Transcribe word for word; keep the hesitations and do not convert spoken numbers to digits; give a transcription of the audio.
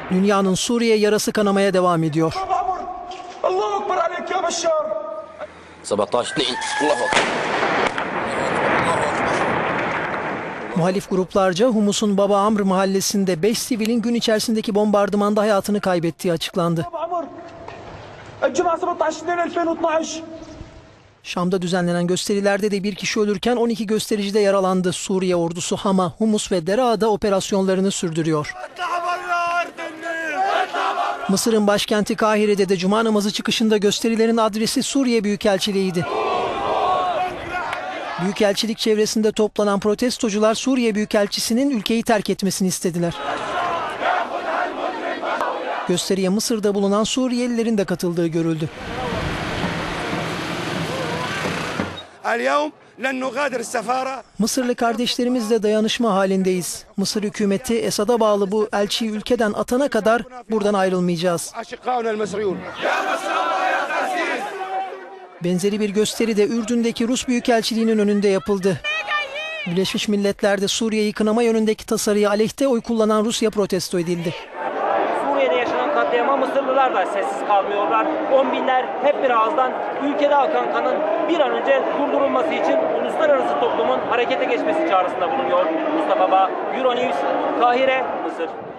Dünyanın Suriye yarası kanamaya devam ediyor. Muhalif gruplarca Humus'un Baba Amr mahallesinde beş sivilin gün içerisindeki bombardımanda hayatını kaybettiği açıklandı. Şam'da düzenlenen gösterilerde de bir kişi ölürken on iki gösterici de yaralandı. Suriye ordusu Hama, Humus ve Dera'da operasyonlarını sürdürüyor. Mısır'ın başkenti Kahire'de de cuma namazı çıkışında gösterilerin adresi Suriye Büyükelçiliği'ydi. Büyükelçilik çevresinde toplanan protestocular Suriye Büyükelçisi'nin ülkeyi terk etmesini istediler. Gösteriye Mısır'da bulunan Suriyelilerin de katıldığı görüldü. Mısırlı kardeşlerimizle dayanışma halindeyiz. Mısır hükümeti Esad'a bağlı bu elçiyi ülkeden atana kadar buradan ayrılmayacağız. Benzeri bir gösteri de Ürdün'deki Rus Büyükelçiliği'nin önünde yapıldı. Birleşmiş Milletler'de Suriye'yi kınama yönündeki tasarıya aleyhte oy kullanan Rusya protesto edildi. Suriye'de yaşanan katliama Mısırlılar da sessiz kalmıyorlar. On binler hep bir ağızdan ülkede akan kanın bir an önce durdurulması için uluslararası toplumun harekete geçmesi çağrısında bulunuyor. Mustafa Bağ, Euronews, Kahire, Mısır.